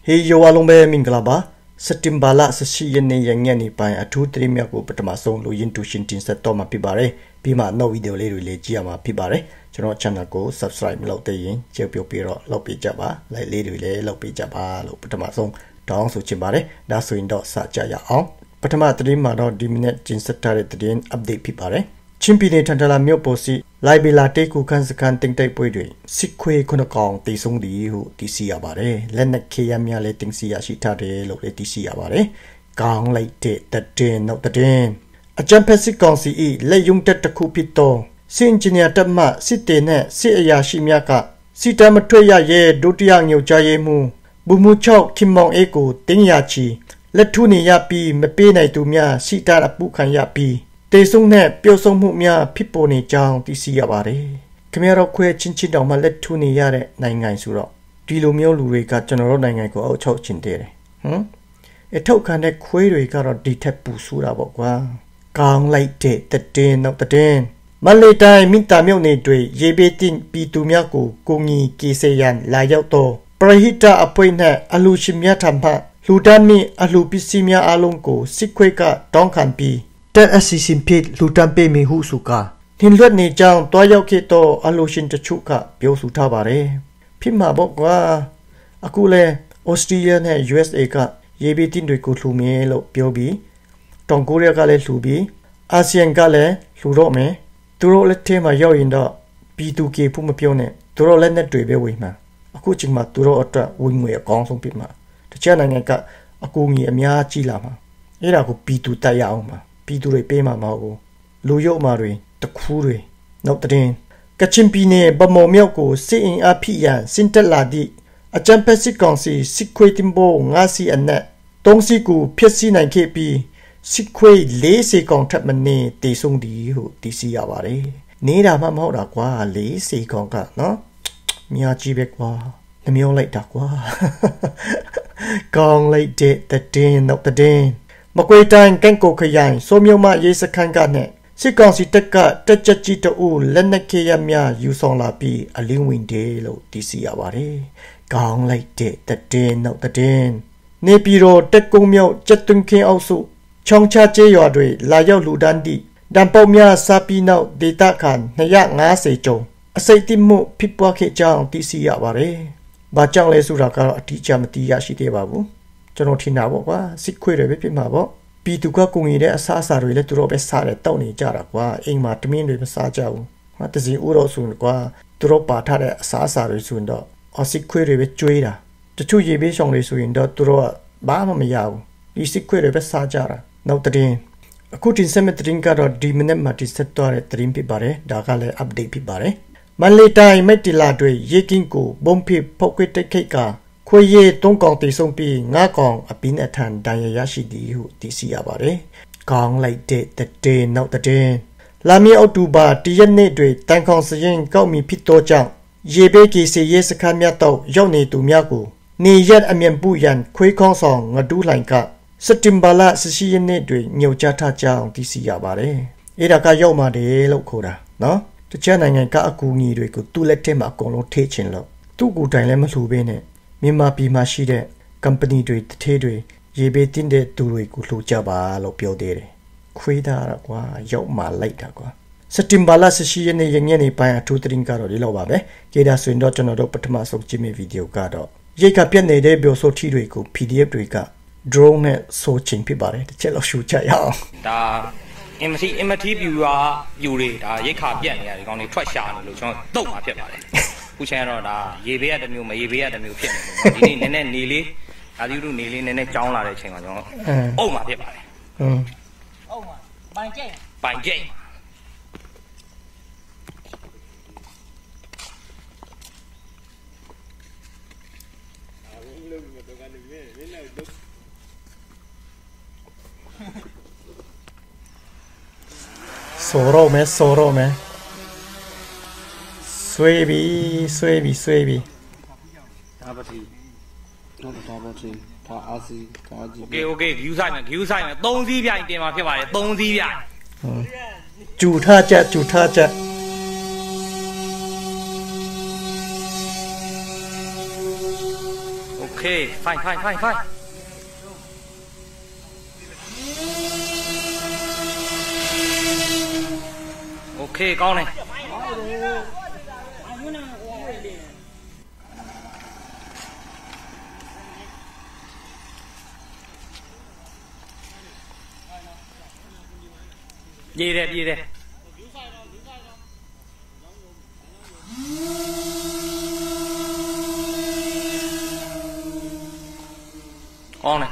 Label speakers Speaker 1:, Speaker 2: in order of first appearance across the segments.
Speaker 1: He Yoalombe Minglaba, Setimbala, Sashiyane Yangani by a 2-3 Patamason, Luyin to Shintin Satoma Pibare, Pima no video lady Giama Pibare, General channel go, subscribe Lote, Jepio Piro, Lopi Jaba, like Lady Lopi Jaba, Lopatamason, Dong Suchibare, that's window Sajaya on. Patama 3 Mado Diminate Jinsatare update Pibare. Chimpine Tantala Myoposi, Libila Teku Kansakan Ting Tai Pui, Sikwe Kunakong, Tisung Di who TC Abare, Lenek Kayamia letting Sia Shitare, Loke TC Abare, Gang like the den, not the den. A Jampesi Gonsi, Le Yung Tetakupito, Si Engineer Tama, Sitene, Sia Shimiaka, Sitamatria ye, Dutiang Yo Jayemu, Bumu Chok, Kimong Eko, Tingyachi, Let Tuni Yapi, Mepena Tumia, Sita Apukan Yapi. They sung net, Bill song mumia, people ni jang, DC abare. Camero que chinchin down my let to ni yare, 9 suro. Dilumio Lurica, General Nango out chow chintere. A token that query got a detect pusura bokwa. Gang like day, the den of the den. Malay time, minta milne dwe, ye beting, Pitumyaku, Gungi, Kiseyan, Layoto. Prahita appointment, Alushimia tampa, Ludani, Alupisimia alongo, Sikweka, Donkan pi. That assissin pit, Lutampe me husuka. Tin let ni jang, Toyo Kito, Alushin Tachuka, Biosutabare. Pima bokwa. Akule, Australian and USA ka, Yebitin de Kutlumelo, Biobi. Tonguria gale lubi. Asian gale, Lurome. Turo let tema yo in the P2K Pumapione. Turo let net drebe wima. Akuchima Turo otra wingway a gong pima. The Chananga Akungi Amia Chilama. Era go P2 Tayauma. Pidure Pema Mago, Luyo Mari, the Kure, not the den. Kachimpine, Bamo Milko, sitting a pia, Sinteladi, a Jampesi Gonsi, Sikwating Bo, Nasi and Net, Dongsiku, Piasin and KP, Sikwe, Lazy Contrapmane, De Sung Di, DC Avare. Neda Mamoda qua, Lazy Conca, no? Mia Jibekwa, the meal like Dakwa. Gong like dead, the den, not the den. Makwaitan Kanko Kayan, Somioma Yesakangane, Sikansi Teka, Techachita U, Lenakayamia, Yusong Lapi, a Lingwing Day, Lo, DC Avare, Gang like the den, not the den. Nepiro, Tekomio, Jetun King also, Chongcha Jayodre, Layo Ludandi, Dampomia Sapi now, Datakan, Nayak Nasejo, a Saitimu, Pipwake Jang, DC Avare, Bajang Lesuraka, teacher Matia Shitebabu. Janotina wa, Sikwe Pimabo, Pituka Kungi, a Sasa related to Robert Sare, Tony Jaraqua, Ingma Tamin with Sajao. What is the Uro soon qua, Turopa Tare, Sasa Resunda, or Sikwe with Juida. The 2 year vision resuinda Turo Bama Miao, is Sikwe with Sajara, not the day. A cooking cemetery got a demon matisetore, Trimpi Bare, Dagale update Pibare. Manly time, Metiladre, Yekinko, Bompi, Pocket Keka. Quaye don't gong the song be Nagong, a bin at hand, Dayashi di who DC Abare. Gong like the day, not the day. Lami Otuba, Diane, Tankong Sayin, got me Pito Jang. Yebeki say yes, a camiato, Yoni to Miago. Ni yet a mian buyan, Quakong song, a do like a Setimbala, Sicilian Nedre, New Jata Jang, DC Abare. Edaka Yoma de Locoda, no? The Chanang and Kakungi could do let him a golo teaching lo. 2 good dilemma to bene. Mima Pima Shide, company to it, Tedre, ye betin de Duri Kutujaba, Lopio dere. Quida, Yoma later. Setimbala Sicilian Yangani by a 2-3 caro di Lobabe, Geda Swindotan or Patamas of Jimmy video card. Yeka Piane de Bioso Tidrico, PDF Drica, drone so ching pibare, the cello shoot chaya.
Speaker 2: MT you are Yuri, Yeka Pian, you're only twice shot, don't my pibare. Who channel ye be at the new, may be at the new pin. And then nearly, as you do nearly in the next town, I think. Oh, my dear. Oh, by game. By game.
Speaker 1: Sorrow, man. Swaby.
Speaker 2: Okay, you sign, don't see behind them, don't see behind.
Speaker 1: Chủ tha cha.
Speaker 2: fine okay ကောင်းတယ်ပြေးတယ်ကောင်းတယ်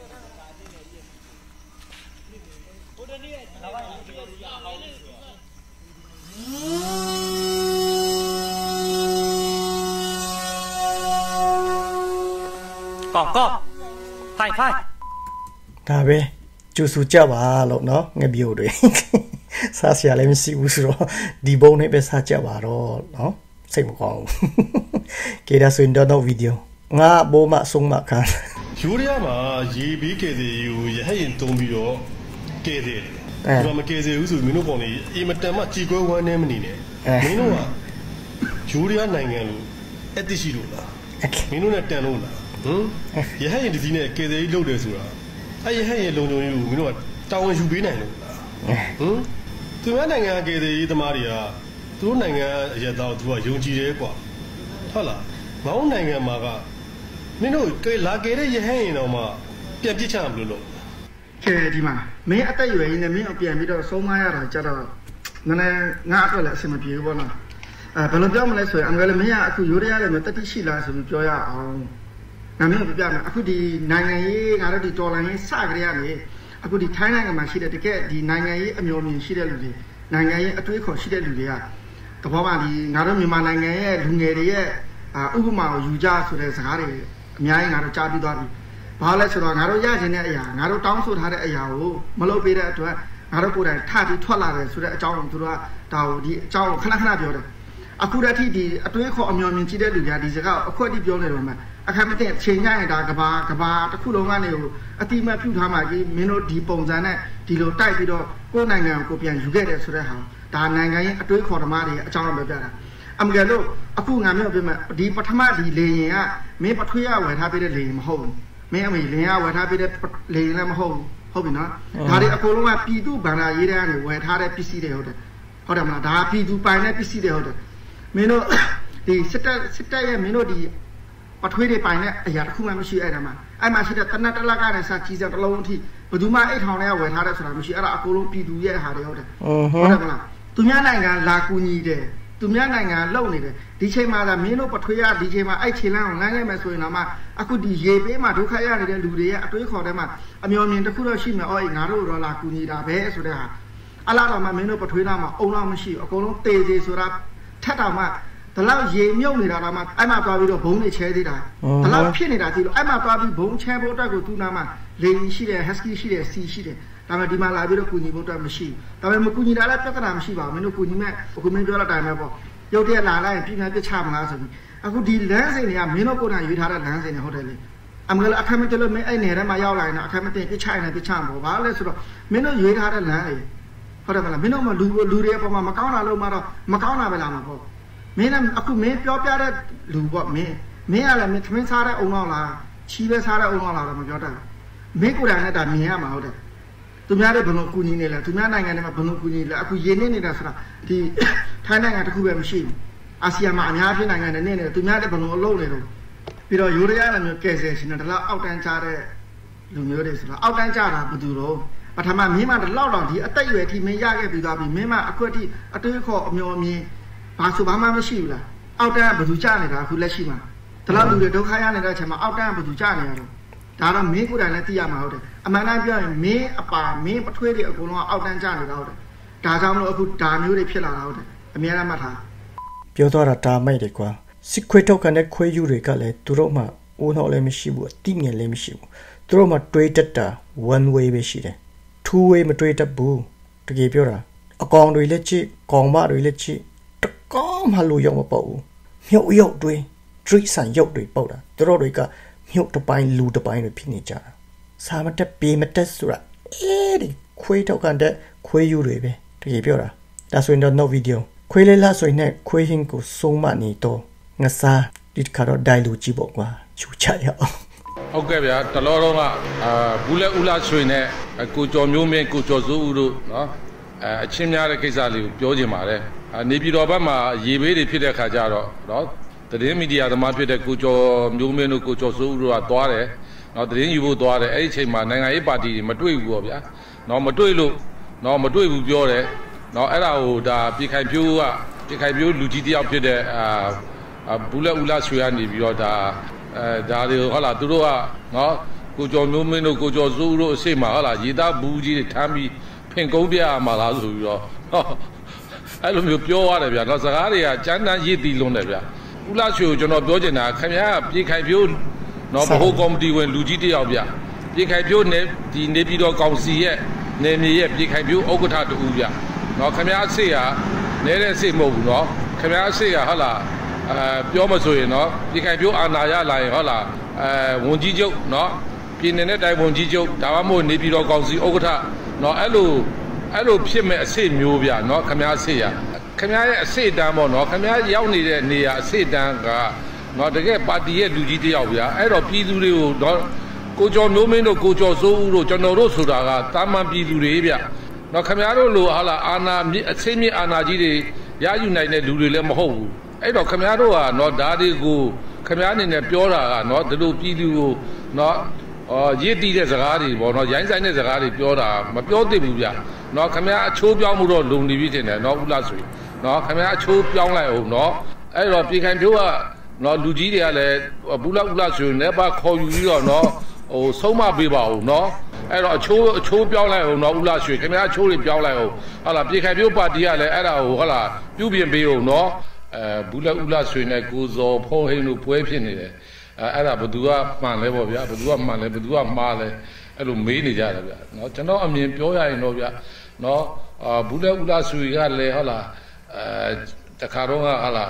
Speaker 2: ကောင်းဖိုင်
Speaker 1: ဒါပဲကျူဆူကြပါလို့နော်ငပြို့တွေစားစရာလည်းမရှိဘူးဆိုတော့ဒီဘုံနဲ့ပဲစားကြပါတော့နော်စိတ်မကောင်းဘူးကေဒါဆိုရင်တော့ဗီဒီယိုငါဘိုးမဆုံးမခံ
Speaker 3: ယူရီးယားမှာရေဘေးကယ်ဆယ်ရေးကိုရဟတ်ရင်တုံးပြီးတော့ကယ်တယ်ဒီမှာမကယ်ဆယ်ဘူးဆိုမင်းတို့ကောင်လေးအင်မတန်မှကြည်ကွဲဝမ်းနေမနေနဲ့မင်းတို့ကယူရီးယားနိုင်ငံလို့အသိရှိလို့လားမင်းတို့နဲ့တန်လို့လားရဟတ်ရင်ဒီစီးနဲ့ကယ်ဆယ်ရေးလုပ်တယ်ဆိုတာအဲ့ရဟတ်ရင်လုံခြုံရေးကိုမင်းတို့ကတာဝန်ယူပေးနိုင်လို့လားသူများနိုင်ငံကယ်ဆယ်ရေးသမားတွေကသူတို့နိုင်ငံအရက်သားကိုသူကယုံကြည်တယ်ကွာဟုတ်လားငေါ့နိုင်ငံမှာကမင်းတို့လာကယ်တဲ့ရဟတ်ရင်တော့မှပြန်ပြစ်ချမလို့
Speaker 4: ကဲဒီမှာမင်းအသက်ရွယ်ရင်းနဲ့မင်းပြန်ပြီးတော့ဆုံးမရတာကြတော့နည်းနည်းငါအတွက်လည်းအဆင်မပြေဘူးပေါ့နော်ဘယ်လိုပြောမလဲဆိုရင်အမှန်လည်းမင်းကအခုရိုးရရတယ်မတတိရှိလားဆိုပြီးပြောရအောင်ငါမင်းကိုပြမယ်အခုဒီနိုင်ငံရေးငါတို့ဒီတော်လိုင်းရေးစကြရနေအခုဒီထိုင်းနိုင်ငံမှာရှိတဲ့တကယ်ဒီနိုင်ငံရေးအမျိုးမျိုးရှိတဲ့လူတွေနိုင်ငံရေးအတွေးခေါ်ရှိတဲ့လူတွေကတဘောပါဒီငါတို့မြန်မာနိုင်ငံရဲ့လူငယ်တွေရဲ့ဥပမာကိုယူကြဆိုတဲ့စကားတွေအများကြီးငါတို့ကြားပြီးသွားပြီဘာလဲဆိုတော့ငါတို့ရချင်တဲ့အရာငါတို့တောင်းဆိုထားတဲ့အရာကိုမလုပ်ပေးတဲ့အတွက်ငါတို့ကိုယ်တိုင်ထပြီးထွက်လာတယ်ဆိုတဲ့အကြောင်းကိုသူတို့ကဒါကိုဒီအကြောင်းကိုခဏပြောတယ်အခုတည်းဒီအတွေးခေါ်အမျိုးမြင်ကြည့်တဲ့လူတွေကဒီစကားကိုအခွက်တိပြောနေတော့မှအခက်မသိချိန်ကြရင်ဒါကဘာတစ်ခုလုံးကနေကိုအတိမတ်ပြုထားမှကြီးမင်းတို့ဒီပုံစံနဲ့ဒီလိုတိုက်ပြီးတော့ကိုယ်နိုင်ငံကိုပြန်ယူခဲ့တယ်ဆိုတဲ့ဟာဒါနိုင်ငံရဲ့အတွေးခေါ်ဓမ္မတွေအကြောင်းပဲပြတာအမှန်ကလို့အခုငါမျိုးပြမယ်ဒီပထမဒီလေရင်ကမင်းပထွေးရဝယ်ထားပေးတဲ့လေရင်မဟုတ်ဘူးမင်းအမေလင်ရဝယ်ထားပေးတဲ့လေရင်လည်းမဟုတ်ပြီနော်ဒါတွေအကုန်လုံးကပြည်သူဗန္ဒာရေးတဲ့ကနေဝယ်ထားတဲ့ပစ္စည်းတွေဟုတ်တယ်မလားဒါပြည်သူပိုင်တဲ့ပစ္စည်းတွေဟုတ်တယ်မင်းတို့ဒီစစ်တပ်ရဲ့မင်းတို့ဒီပထွေးတွေပိုင်တဲ့အရာတစ်ခုမှမရှိအဲ့ဒါမှအဲ့မှာရှိတဲ့တနက်တလကနဲ့စကြီးစက်တစ်လုံးအထိဘယ်သူမှအိတ်ထောင်ထဲဝယ်ထားတဲ့ဆိုတာမရှိအဲ့ဒါအကုန်လုံးပြည်သူရဲ့ဟာတွေဟုတ်တယ်မလားသူများနိုင်ငံလာကူညီတယ်သူများနိုင်ငံလုံနေတယ်ဒီချိန်မှာသာမင်းတို့ပထွေးရဒီချိန်မှာအဲ့ခြေလမ်းကိုလမ်းခဲ့မယ်ဆိုရင်တော့မှအခုဒီရေပေးမှာဒုက္ခရနေတဲ့လူတွေရဲ့အတွေးခေါ်တဲ့မှာအမျော်မြင်တစ်ခုတော့ရှိမယ်အော်ငါတို့တော့လာကူညီတာပဲဆိုတဲ့ဟာအလားတော့မှမင်းတို့ပထွေးလာမှာအုံတော့မရှိအကုန်လုံးတေးသေးဆိုတာထက်တော့မှဒီလောက်ရေမြုပ်နေတာတော့မှအဲ့မှာသွားပြီးတော့ဘုံတွေချဲသေးတာဒီလောက်ဖြစ်နေတာကြည့်လို့အဲ့မှာသွားပြီးဘုံချဲဖို့အတွက်ကိုသူ့နာမှာလေရှိတယ်ဟက်စကီရှိတယ်စီရှိတယ်ဒါပေမဲ့ဒီမှာလာပြီးတော့ကူညီဖို့အတွက်မရှိဘူးဒါပေမဲ့မကူညီတာလည်းပြဿနာမရှိပါဘူးမင်းတို့ကူညီမဲ့အခုမင်းပြောတဲ့အတိုင်းပဲပေါ့ရုပ်တရက်လာလိုက်ရင်ပြင်းပြပြချမလားဆိုပြီးအခုဒီလမ်းစဉ်တွေကမင်းတို့ကိုယ်တိုင်ရွေးထားတဲ့လမ်းစဉ်တွေဟုတ်တယ်လေအမှန်ကလည်းအခက်မတလို့မင်းအဲ့နယ်ထဲမှာရောက်လာရင်အခက်မတင်ပြချရင်လည်းပြချမှာဘာလဲဆိုတော့မင်းတို့ရွေးထားတဲ့လမ်းတွေဟုတ်တယ်မလားမင်းတို့မလူတွေအပေါ်မှာမကောင်းတာလို့မှတော့မကောင်းတာပဲလာမှာပေါ့မင်းလည်းအခုမင်းပြောပြတဲ့လူပေါ့မင်းကလည်းမင်းသမင်းစားတဲ့အုံတော့လားချီးပဲစားတဲ့အုံတော့လားတော့မပြောတတ်ဘူးမင်းကိုယ်တိုင်နဲ့ဒါမြင်ရမှာဟုတ်တယ်သူများတွေဘယ်လိုကူညီနေလဲသူများနိုင်ငံတွေမှာဘယ်လိုကူညီလဲအခုရင်းနေနေတာဆိုတာဒီထိုင်းနိုင်ငံတစ်ခုပဲမရှိဘူးအာဆီယံမှာအများကြီးနိုင်ငံတွေနေနေသူများတွေဘယ်လိုအလုပ်နေတော့ပြီးတော့ယူရီးယားလည်းမျိုးကယ်ဆယ်ရှင်တယ်ဒါလောက်အောက်တန်းချတဲ့လူမျိုးတွေဆိုတော့အောက်တန်းချတာဘယ်သူတော့ပထမမင်းမတလောက်တော့ဒီအသက်အရွယ်ထိမင်းရခဲ့ပြီးသွားပြီမင်းမအခုတိအတွေးခေါ်အမျိုးအမြင်ဘာဆိုဘာမှမရှိဘူးလားအောက်တန်းဘယ်သူချနေတာအခုလက်ရှိမှာဒါလောက်လူတွေဒုက္ခရနေတဲ့အချိန်မှာအောက်တန်းဘယ်သူချနေရတော့ဒါတော့မင်းကိုယ်တိုင်လည်းသိရမှာဟုတ်တယ်အမှန်တမ်းပြောရင်မင်းအပါမင်းပထွေးတွေအကုန်လုံးအောက်တန်းကျနေတာဟုတ်တယ်ဒါကြောင့်မလို့အခုဒါမျိုးတွေဖြစ်လာတာဟုတ်တယ်အများအားမှတ်ထား
Speaker 1: ပြောတော့တာမိုက်တယ်ကွာစစ်ခွေးထုတ်ကန်တဲ့ခွေးယူတွေကလည်းသူတို့မှအိုးနှောက်လည်းမရှိဘူးအတိငယ်လည်းမရှိဘူးသူတို့မှတွေးတတ်တာ one way ပဲရှိတယ် two way မတွေးတတ်ဘူးတကယ်ပြောတာအကောင်တွေလည်းချစ်ကောင်မတွေလည်းချစ်တကောင်းမှလို့ရောက်မပေါ့ဘူးမြုပ်ရုပ်တွေ street ဆန်ရုပ်တွေပေါက်တာသူတို့တွေကမြုပ်တစ်ပိုင်းလူတစ်ပိုင်းတွေဖြစ်နေကြတာစာမတက်ပေမတက်ဆိုတာဒီခွေးထုတ်ကန်တဲ့ခွေးယူတွေပဲတကယ်ပြောတာဒါဆိုရင်တော့ no video ခွေးလေးလားဆိုရင်ခွေးဟင်းကိုစုံမနေတော့ငါစားဒီခါတော့ဒိုင်လူကြည့်ပေါ့ကွာချူချရအောင်
Speaker 5: ဟုတ်ကဲ့ဗျာတလောတော့ကဘူးလက်ဦးလာရွှေနဲ့ကိုကျော်မျိုးမင်းကိုကျော်စိုးဦးတို့နော်အချင်းများတဲ့ကိစ္စလေးကိုပြောချင်ပါတယ်နေပြည်တော်ဘက်မှာရေဘေးတွေဖြစ်တဲ့ခါကျတော့နော်သတင်းမီဒီယာသမားဖြစ်တဲ့ကိုကျော်မျိုးမင်းတို့ကိုကျော်စိုးဦးတို့ကသွားတယ်နော်သတင်းယူဖို့သွားတယ်အဲ့ဒီအချိန်မှာနိုင်ငံရေးပါတီတွေမတွေ့ဘူးပေါ့ဗျာနော်မတွေ့လို့နော်မတွေ့ဘူးပြောတယ်နော်အဲ့ဒါဟိုဒါပြည်ခိုင်ဖြိုးလူကြီးတယောက်ဖြစ်တဲ့ဘူးလက်ဦးလာရွှေကနေပြီးတော့ဒါတွေဟုတ်လားသူတို့ကနော်ကိုကျော်မျိုးမင်းတို့ကိုကျော်စိုးဦးတို့အစိတ်မှာဟုတ်လားရေသားဘူးကြီးတွေထမ်းပြီးဖင်ကုန်းပြရမှာလားဆိုပြီးတော့အဲ့လိုမျိုးပြောရတယ်ဗျာနော်စကားတွေကကြမ်းတမ်းရည်တည်လွန်းတယ်ဗျာဦးလာရွှေကိုကျွန်တော်ပြောချင်တာခင်ဗျားကပြည်ခိုင်ဖြိုးနော်ဗဟိုကော်မတီဝင်လူကြီးတယောက်ဗျာပြည်ခိုင်ဖြိုးနေပြည်တော်ကောင်စီရဲ့နေမြေရဲ့ပြည်ခိုင်ဖြိုးဥက္ကဋ္ဌတူဗျာနော်ခင်ဗျားအစိတ်ကနေတဲ့စိတ်မဟုတ်ဘူးနော်ခင်ဗျားအစိတ်ကဟုတ်လားပြောမဆိုရင်နော်ပြည်ခိုင်ဖြိုးအာဏာရလာရင်ဟုတ်လားဝန်ကြီးချုပ်နော်ပြည်နယ်တိုင်းဝန်ကြီးချုပ်ဒါမှမဟုတ်နေပြည်တော်ကောင်စီဥက္ကဋ္ဌနော်အဲ့လိုဖြစ်မဲ့အစိတ်မျိုးဗျာနော်ခင်ဗျားအစိတ်ရခင်ဗျားရဲ့အစိတ်တန်းပေါ့နော်ခင်ဗျားရောက်နေတဲ့နေရာအစိတ်တန်းကနော်တကယ်ပါတီရဲ့လူကြီးတယောက်ဗျာအဲ့တော့ပြည်သူတွေကိုတော့ကိုကျော်မျိုးမင်းတို့ကိုကျော်စိုးဦးတို့ကျွန်တော်တို့ဆိုတာကတာမန်ပြည်သူတွေဗျနော်ခင်ဗျားတို့လိုဟာလာအာဏာအစိတ်မြင့်အာဏာကြီးတွေရယူနိုင်တဲ့လူတွေလည်းမဟုတ်ဘူးအဲ့တော့ခင်ဗျားတို့ကနော်ဓာတ်တွေကိုခင်ဗျားအနေနဲ့ပြောတာကနော်ဒီလိုပြည်သူကိုနော်ရည်တည်တဲ့စကားတွေပေါ့နော်ရိုင်းဆိုင်တဲ့စကားတွေပြောတာမပြောသင့်ဘူးဗျနော်ခင်ဗျားအချိုးပြောင်းမှုတော့လုံနေပြီထင်တယ်နော်ဦးလာဆွေနော်ခင်ဗျားအချိုးပြောင်းလိုက်အောင်နော်အဲ့တော့ပြည်ခိုင်ဖြိုးကနော်လူကြီးတွေကလည်းဘူးလာဦးလာဆွေနဲ့ပါခေါ်ယူပြီးတော့နော်ဟိုဆုံးမပေးပါဦးနော်အဲ့တော့အချိုးပြောင်းလိုက်အောင်နော်ဦးလာဆွေခင်ဗျားအချိုးတွေပြောင်းလိုက်အောင်ဟုတ်လားပြည်ခိုင်ဖြိုးပါတီကလည်းအဲ့ဒါကိုဟုတ်လားပြုပြင်ပေးအောင်နော်ဘူးလာဦးလာဆွေနဲ့ကိုဇော်ဖုံးဟိန်းတို့ပွဲဖြစ်နေတယ်အဲ့ဒါဘသူကမှန်လဲပေါ့ဗျာဘသူကမှန်လဲဘသူကမှားလဲအဲ့လိုမေးနေကြတယ်ဗျာနော်ကျွန်တော်အမြင်ပြောရရင်တော့ဗျာနော်ဘူးလာဦးလာဆွေကလည်းဟုတ်လားတခါတော့ဟုတ်လား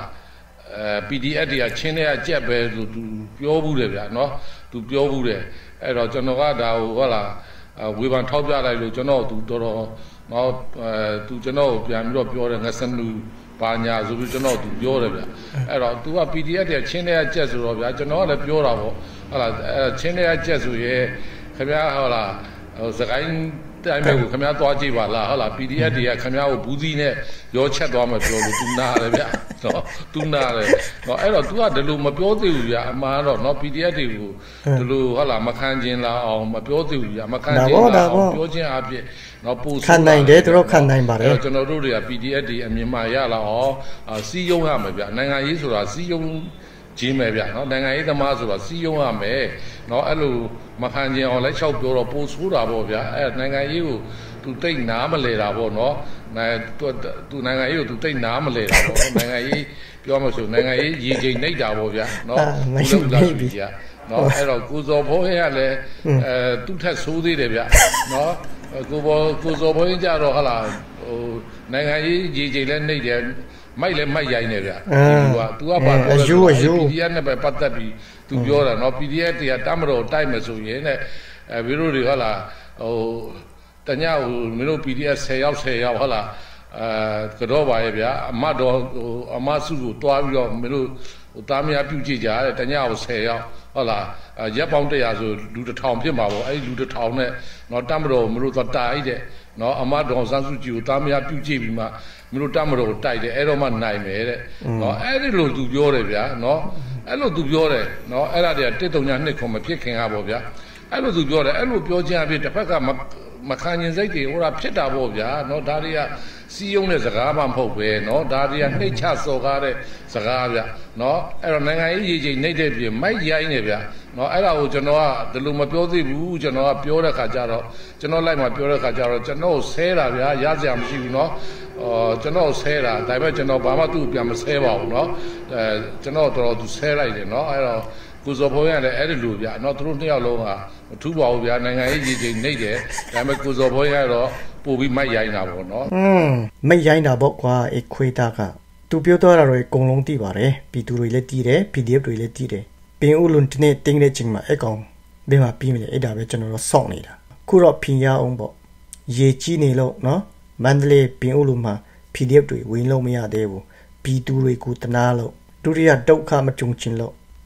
Speaker 5: PDF တွေကချင်းတွေကကြက်ပဲလို့သူပြောဘူးတယ်ဗျာနော်သူပြောဘူးတယ်အဲ့တော့ကျွန်တော်ကဒါကိုဟုတ်လားဝေဖန်ထောက်ပြလိုက်လို့ကျွန်တော်သူတော်နော်သူကျွန်တော်ကိုပြန်ပြီးတော့ပြောတယ်ငါစနူပါညာဆိုပြီးကျွန်တော်သူပြောတယ်ဗျအဲ့တော့ तू က PDF တွေချင်းတွေကကြက်ဆိုတော့ဗျာကျွန်တော်ကလည်းပြောတာပေါ့ဟုတ်လားချင်းတွေကကြက်ဆိုရဲခင်ဗျားဟုတ်လားစကိုင်းတိုင်းဘက်ကိုခင်ဗျားသွားကြည့်ပါလားဟုတ်လား PDF တွေကခင်ဗျားကိုဘူးစီးနဲ့ရောချက်သွားမယ်ပြောလို့ तू နားတယ်ဗျနော် तू နားတယ်နော်အဲ့တော့ तू ကဒီလိုမပြောသေးဘူးဗျအမှန်တော့နော် PDF တွေကိုဒီလိုဟုတ်လားမခံခြင်းလားအောင်မပြောသေးဘူးဗျမခံခြင်းလားအောင်ပြောခြင်းအဖြစ်နော်ပို့
Speaker 1: ခံနိုင်တယ်သူတို့ခံနိုင်ပါတယ်
Speaker 5: ကျွန်တော်တို့တွေက PDF တွေအမြင်မှရလာအောင်စီးရုံးရမယ်ဗျနိုင်ငံရေးဆိုတာစီးရုံးခြင်းပဲဗျနော်နိုင်ငံရေးသမားဆိုတာစီးရုံးရမယ်နော်အဲ့လိုမခံခြင်းအောင်လည်းလျှောက်ပြောတော့ပို့ဆိုးတာပေါ့ဗျအဲ့နိုင်ငံရေးကိုသူတိတ်နားမလဲတာပေါ့နော်သူနိုင်ငံရေးကိုသူတိတ်နားမလဲတာပေါ့နိုင်ငံရေးပြောမှဆိုနိုင်ငံရေးရေချိန်နှိပ်တာပေါ့ဗျနော်
Speaker 1: မရှိဘူးဗျ
Speaker 5: နော်အဲ့တော့ကိုဇော်ဘုံးရလည်းသူ့ထက်ဆိုးသေးတယ်ဗျနော်ကိုဇော်ဘုံးကြတော့ဟာလာဟိုနိုင်ငံရေးရေချိန်လည်းနှိပ်တယ်မိုက်လည်းမိုက်ရိုင်းနေဗျသူကဘာပြောလဲ PDF နဲ့ပဲပတ်သက်ပြီးသူပြောတာနော် PDF တွေကတမတော်တိုက်မယ်ဆိုရင်တဲ့ဘီရိုတွေဟုတ်လားဟိုတညဟိုမင်းတို့ PDF 10ယောက်ဟုတ်လားကတော့ပါရဲ့ဗျာအမတော်ဟိုအမစုကိုတွားပြီးတော့မင်းတို့ဟိုသားမယားပြုတ်ကြည့်ကြတဲ့တညဟို10ယောက်ဟုတ်လားရက်ပေါင်း100ဆိုလူ1000ဖြစ်မှာပေါ့အဲ့ဒီလူ1000နဲ့နော်တမတော်မင်းတို့သွားတိုက်တဲ့နော်အမတော်စန်းစုကြည်ကိုသားမယားပြုတ်ကြည့်ပြီးမှမင်းတို့တမတော်ကိုတိုက်တယ်အဲ့တော့မှနိုင်မယ်တဲ့နော်အဲ့ဒီလိုသူပြောတယ်ဗျာနော်အဲ့လိုသူပြောတယ်နော်အဲ့ဒါတွေက132ခုမဖြစ်ခင်ကပေါ့ဗျာအဲ့လိုသူပြောတယ်အဲ့လိုပြောခြင်းအဖြစ်တစ်ဖက်ကမခံရင်စိတ်တွေဟိုတာဖြစ်တာပေါ့ဗျာနော်ဒါတွေကစီးယုံတဲ့စကားမှမဟုတ်ပဲနော်ဒါတွေကနှိမ့်ချစော်ကားတဲ့စကားဗျနော်အဲ့တော့နိုင်ငံရေးရည်ချိန်နှိမ့်တဲ့ပြင်မိုက်ရိုင်းနေဗျနော်အဲ့ဒါကိုကျွန်တော်ကဒီလိုမပြောသေးဘူးကျွန်တော်ကပြောတဲ့ခါကျတော့ကျွန်တော်လိုက်မှပြောတဲ့ခါကျတော့ကျွန်တော်ဆဲတာဗျာရစရာမရှိဘူးနော်ကျွန်တော်ဆဲတာဒါပေမဲ့ကျွန်တော်ဘာမှသူ့ပြန်မဆဲပါဘူးနော်ကျွန်တော်တော်သူဆဲလိုက်တယ်နော်အဲ့တော့ကိုဇော်ဘုံရတယ်အဲ့ဒီလိုဗျနော်သူတို့နှစ်ယောက်လုံးဟာမထူးပါဘူးဗျာနိုင်ငံရေးရည်ချိန်နှိမ့်တယ်ဒါပေမဲ့ကိုဇော်ဘုံရတော့ပို့ပြီးမိုက်ရိုင်းတာပေါ့နော်
Speaker 1: မိုက်ရိုင်းတာပေါ့ကွာအခွေတာကသူပြောတော့တာတော့အကုန်လုံးသိပါတယ်ပြည်သူတွေလည်းသိတယ် PDF တွေလည်းသိတယ်ပင်ဦးလွန်တနေ့တင်းတဲ့ချိန်မှာအကောင်ဘယ်မှာပြီးမလဲအဲ့ဒါပဲကျွန်တော်တို့စောင့်နေတာခုတော့ဖင်ရအောင်ပေါ့ရေကြီးနေလို့နော်မန္တလေးပင်ဦးလွန်မှာ PDF တွေဝင်လို့မရသေးဘူးပြည်သူတွေကိုတနာလို့ဒုတိယဒုက္ခမကြုံချင်လို့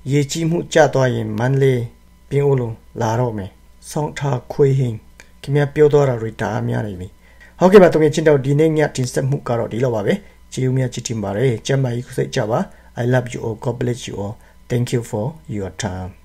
Speaker 1: ရေကြီးမှုကြသွားရင်မန္တလေးပြင်းဦးလုံးလာတော့မယ်ဆောင်းထားခွေးဟင်းခင်ဗျပြောတော့တာတွေဒါအများနေပြီဟုတ်ကဲ့ပါတကယ်ချင်းတော့ဒီနေ့ညတင်ဆက်မှုကတော့ဒီလောက်ပါပဲကျေးဇူးများချစ်တင်ပါတယ်ကျမ်းမာရေးခုစိတ်ကြပါ I love you all God bless you all thank you for your time